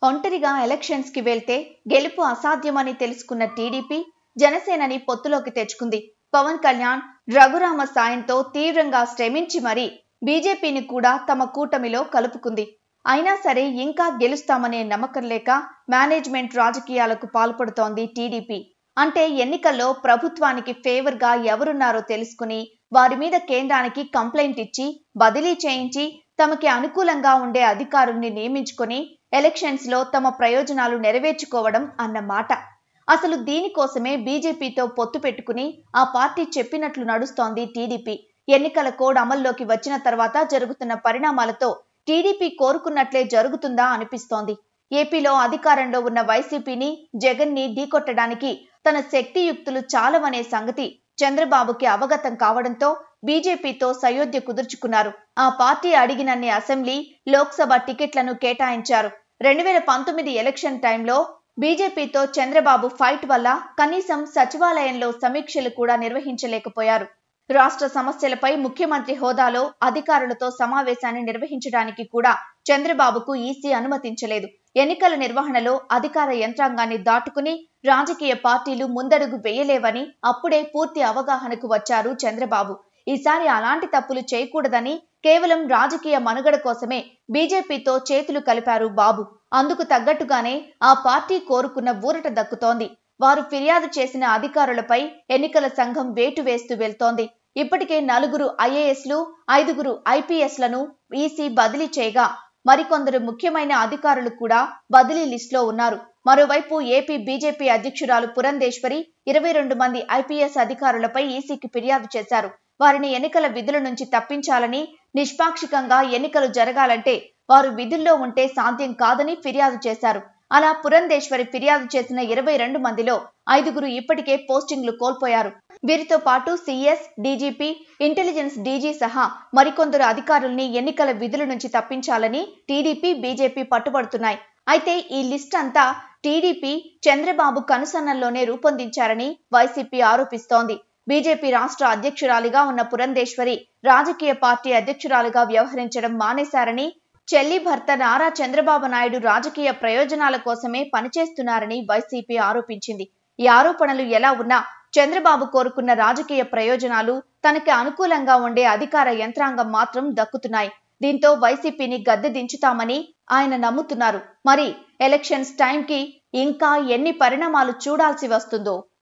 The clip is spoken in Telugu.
ఒంటరిగా ఎలక్షన్స్ కి వెళ్తే గెలుపు అసాధ్యమని తెలుసుకున్న టీడీపీ జనసేనని పొత్తులోకి తెచ్చుకుంది. పవన్ కళ్యాణ్, రఘురామ సాయంతో తీవ్రంగా శ్రమించి మరీ బీజేపీని కూడా తమ కూటమిలో కలుపుకుంది. అయినా సరే ఇంకా గెలుస్తామనే నమ్మకం లేక మేనేజ్మెంట్ రాజకీయాలకు పాల్పడుతోంది టీడీపీ. అంటే ఎన్నికల్లో ప్రభుత్వానికి ఫేవర్ గా ఎవరున్నారో తెలుసుకుని వారి మీద కేంద్రానికి కంప్లైంట్ ఇచ్చి బదిలీ చేయించి తమకి అనుకూలంగా ఉండే అధికారుల్ని నియమించుకొని ఎలక్షన్స్ లో తమ ప్రయోజనాలు నెరవేర్చుకోవడం అన్నమాట. అసలు దీనికోసమే బీజేపీతో పొత్తు పెట్టుకుని ఆ పార్టీ చెప్పినట్లు నడుస్తోంది టీడీపీ. ఎన్నికల కోడ్ అమల్లోకి వచ్చిన తర్వాత జరుగుతున్న పరిణామాలతో టీడీపీ కోరుకున్నట్లే జరుగుతుందా అనిపిస్తోంది. ఏపీలో అధికారంలో ఉన్న వైసీపీని, జగన్ ని ఢీకొట్టడానికి తన శక్తియుక్తులు చాలవనే సంగతి చంద్రబాబుకి అవగతం కావడంతో బీజేపీతో సయోధ్య కుదుర్చుకున్నారు. ఆ పార్టీ అడిగినన్ని అసెంబ్లీ, లోక్సభ టికెట్లను కేటాయించారు. 2019 ఎలక్షన్ టైంలో బీజేపీతో చంద్రబాబు ఫైట్ వల్ల కనీసం సచివాలయంలో సమీక్షలు కూడా నిర్వహించలేకపోయారు. రాష్ట్ర సమస్యలపై ముఖ్యమంత్రి హోదాలో అధికారులతో సమావేశాన్ని నిర్వహించడానికి కూడా చంద్రబాబుకు ఈసీ అనుమతించలేదు. ఎన్నికల నిర్వహణలో అధికార యంత్రాంగాన్ని దాటుకుని రాజకీయ పార్టీలు ముందడుగు వేయలేవని అప్పుడే పూర్తి అవగాహనకు వచ్చారు చంద్రబాబు. ఈసారి అలాంటి తప్పులు చేయకూడదని కేవలం రాజకీయ మనుగడ కోసమే బీజేపీతో చేతులు కలిపారు బాబు. అందుకు తగ్గట్టుగానే ఆ పార్టీ కోరుకున్న ఊరట దక్కుతోంది. వారు ఫిర్యాదు చేసిన అధికారులపై ఎన్నికల సంఘం వేటు వేస్తూ వెళ్తోంది. ఇప్పటికే 4 ఐఏఎస్లు, 5 ఐపీఎస్లను ఈసీ బదిలీ చేయగా మరికొందరు ముఖ్యమైన అధికారులు కూడా బదిలీ లిస్టులో ఉన్నారు. మరోవైపు ఏపీ బీజేపీ అధ్యక్షురాలు పురంధేశ్వరి 22 మంది ఐపీఎస్ అధికారులపై ఈసీకి ఫిర్యాదు చేశారు. వారిని ఎన్నికల విధుల నుంచి తప్పించాలని, నిష్పాక్షికంగా ఎన్నికలు జరగాలంటే వారు విధుల్లో ఉంటే సాధ్యం కాదని ఫిర్యాదు చేశారు. అలా పురంధేశ్వరి ఫిర్యాదు చేసిన 22 మందిలో 5 ఇప్పటికే పోస్టింగ్లు కోల్పోయారు. వీరితో పాటు సీఎస్, డీజీపీ, ఇంటెలిజెన్స్ డీజీ సహా మరికొందరు అధికారుల్ని ఎన్నికల విధుల నుంచి తప్పించాలని టీడీపీ, బీజేపీ పట్టుబడుతున్నాయి. అయితే ఈ లిస్ట్ అంతా టీడీపీ చంద్రబాబు కనుసన్నల్లోనే రూపొందించారని వైసీపీ ఆరోపిస్తోంది. బీజేపీ రాష్ట్ర అధ్యక్షురాలిగా ఉన్న పురంధేశ్వరి రాజకీయ పార్టీ అధ్యక్షురాలిగా వ్యవహరించడం మానేశారని, చెల్లి భర్త నారా చంద్రబాబు నాయుడు రాజకీయ ప్రయోజనాల కోసమే పనిచేస్తున్నారని వైసీపీ ఆరోపించింది. ఈ ఆరోపణలు ఎలా ఉన్నా చంద్రబాబు కోరుకున్న రాజకీయ ప్రయోజనాలు తనకి అనుకూలంగా ఉండే అధికార యంత్రాంగం మాత్రం దక్కుతున్నాయి. దీంతో వైసీపీని గద్దె దించుతామని ఆయన నమ్ముతున్నారు. మరి ఎలక్షన్స్ టైంకి ఇంకా ఎన్ని పరిణామాలు చూడాల్సి వస్తుందో.